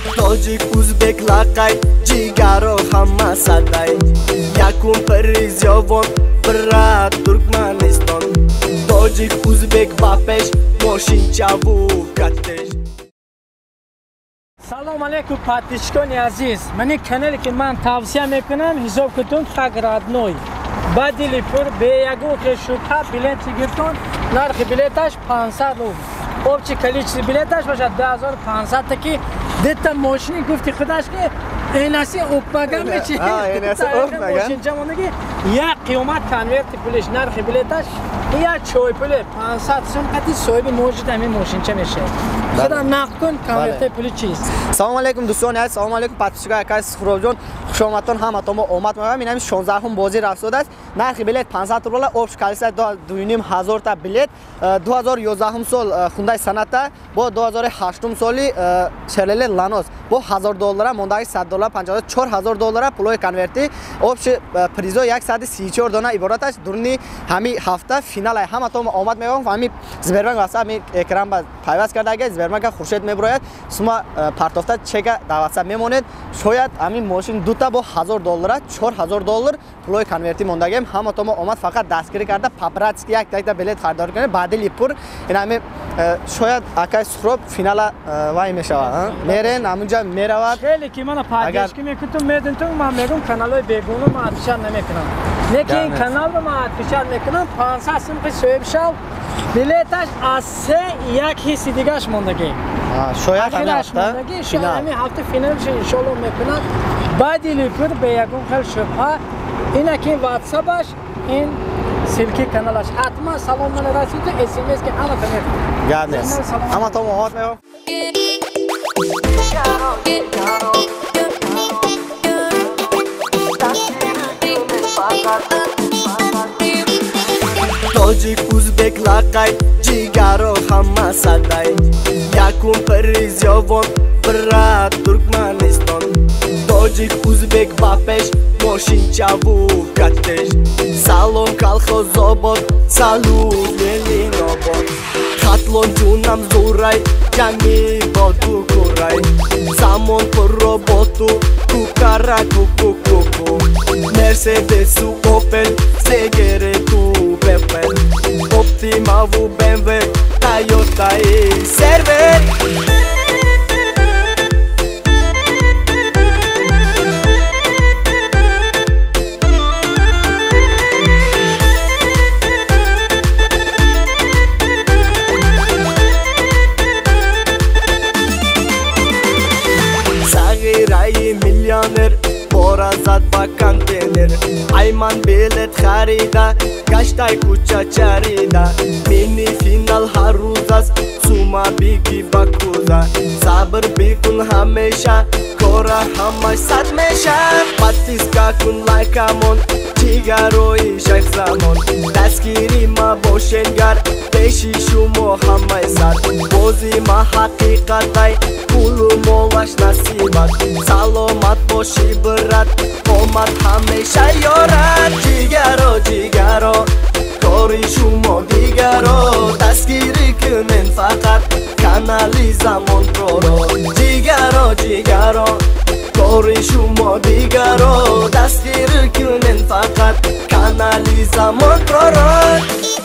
Tojik, Uzbek, Laqay, jigaro hamma saday. Yakun Pariz yovon, bira Turkmaniston. Tojik, Uzbek, Bapesh, moshinchavu katesh. سلام علیکم پادشکان عزیز. من این کانالی که من توصیه میکنم حساب کتون خگرادنوی بدیلی پر به یگو که شوکا بلیت گرتون نرخ بلیتش 500 روز اوبچی کلیچ بلیتش باشه 2500 تکی دیتا ماشینی گفتی خودش که ایناسی اوپاگا میچی ایناسی اوپاگا ماشین جمعونگی یا قیمت کنورت پولش نرخ بلیتش یا چوی پوله 500 سوم قطی صاحب موجود همین ماشین چه میشه خدا نقد کن کنورت پولی چیست. سلام علیکم دوستان عزیز، سلام علیکم پادشکای عکاس خروجون خوش آمدتون همتون اومد میگم اینم 16 هم بازی رفت است نرخ بلیت 500 روبل اوبش کالیسا 2500 تا بلیت 2011 هم سال خوندای سنت با 2008 سالی شرل لانوس با $1000 موندای $100 $54,000 پولای کنورتی اوبش پریزو 134 دانه عبارتش درنی همین هفته فینال همتون اومد میگم همین زبربنگ واسه می اکرام با پیوست کرده اگه زبربنگ خورشید میبراید شما پارتوفتا چک دعوت میمونید شاید همین ماشین دو تا با $1000 $4000 پولای کنورتی موندگیم همتون اومد فقط دستگیری کرده پاپراتسکی یک تا بلیت خریدار کنه بعد لیپور این همین شاید اکاس خروب فینال وای میشه میرن همونجا میرود خیلی که من پادشکی میکنم میدونم من میگم کانالای بیگونه ما اتشار نمیکنم لیکن این کانال رو ما اتشار میکنم 500 سوم که صاحب شو بلیتش از سه یک حصه دیگهش موندگی شاید همین هفته فینال شه انشالله میکنم بعد لیپور به یکم خیلی شبها اینا که واتساپش این سلکی کانالش حتما سلام من رسید تو اس ام اس که همه کنید گادس اما تو موهات میگم Tojik, Uzbek, Laqay, jigaro hamma saday. Yakun Pariz yovon, bira Turkmaniston. Tojik, Uzbek, Bapesh, moshinchavu katesh. Salom kolxozobod, salut Leninobod. Khatlon junam zuray, jami botu kuray. Samon por robotu, kukara kuku. Mercedes Opel, Segere tu Pepel. Optima vu BMW, Toyota e Server. Sagirai milyoner borazat ba konteyner ayman bilet xarida gashtay kucha charida mini final har roz ast suma bigi bakuza sabr bikun hamesha kora hamash sad mesha patiska kun like amon jigaroi shayx zamon dastgiri ma boshengar peshi shumo hamay sad bozi ma haqiqatay pulu molash nasibat salomat boshi brat omad hamesha yorat jigaro kori shumo digaro dastgiri kunen faqat kanali zamon proro jigaro kori shumo digaro dastgiri kunen faqat kanali zamon proro